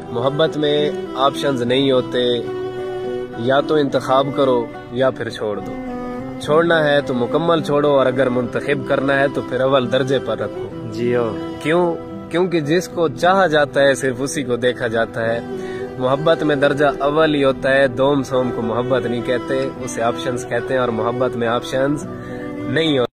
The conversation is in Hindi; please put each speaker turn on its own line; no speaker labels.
मोहब्बत में ऑप्शंस नहीं होते, या तो इंतखाब करो या फिर छोड़ दो। छोड़ना है तो मुकम्मल छोड़ो, और अगर मुंतखब करना है तो फिर अव्वल दर्जे पर रखो।
जियो।
क्योंकि जिसको चाहा जाता है सिर्फ उसी को देखा जाता है। मोहब्बत में दर्जा अव्वल ही होता है, दोम सोम को मोहब्बत नहीं कहते, उसे ऑप्शंस कहते हैं, और मोहब्बत में ऑप्शंस नहीं होते।